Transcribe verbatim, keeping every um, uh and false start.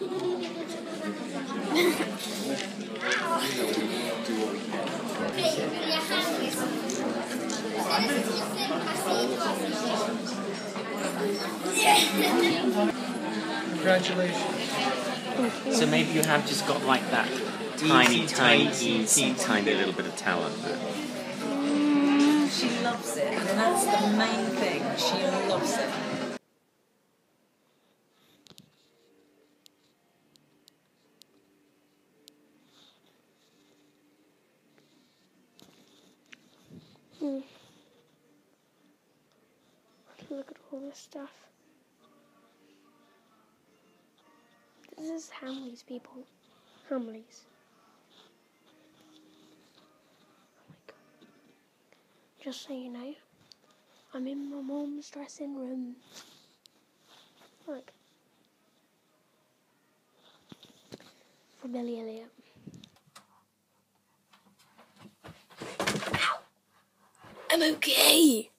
Congratulations. So maybe you have just got like that tiny, Easy, tiny, easy, easy, easy. tiny little bit of talent there. She loves it, and that's the main thing. She loves it. Hmm. Look at all this stuff. This is Hamleys, people. Hamleys. Oh my god. Just so you know, I'm in my mum's dressing room. Look. For Billy Elliot. I'm okay.